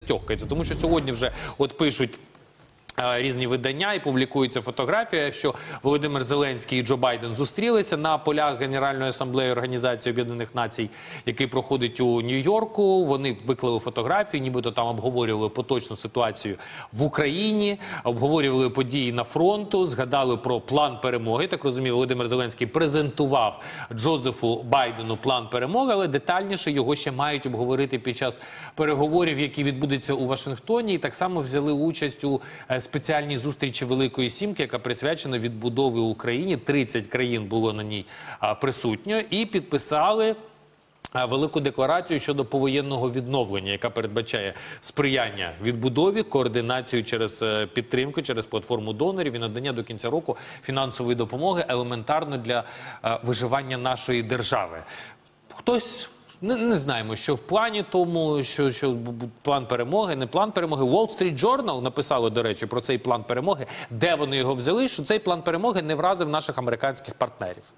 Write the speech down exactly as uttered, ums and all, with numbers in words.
тьохкається. Тому що сьогодні вже от пишуть різні видання і публікується фотографія, що Володимир Зеленський і Джо Байден зустрілися на полях Генеральної асамблеї Організації Об'єднаних Націй, який проходить у Нью-Йорку. Вони виклали фотографії, нібито там обговорювали поточну ситуацію в Україні, обговорювали події на фронту, згадали про план перемоги. Так розумію, Володимир Зеленський презентував Джозефу Байдену план перемоги, але детальніше його ще мають обговорити під час переговорів, які відбудуться у Вашингтоні. І так само взяли участь у спеціальній зустрічі Великої Сімки, яка присвячена відбудові Україні. тридцять країн було на ній присутньо і підписали велику декларацію щодо повоєнного відновлення, яка передбачає сприяння відбудові, координацію через підтримку, через платформу донорів і надання до кінця року фінансової допомоги елементарно для виживання нашої держави. Хтось... Не, не знаємо, що в плані тому, що, що план перемоги, не план перемоги. Wall Street Journal написало, до речі, про цей план перемоги, де вони його взяли, що цей план перемоги не вразив наших американських партнерів.